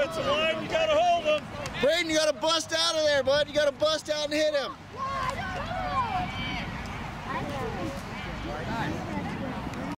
offensive line, you gotta hold him. Braden, you gotta bust out of there, bud. You gotta bust out and hit him.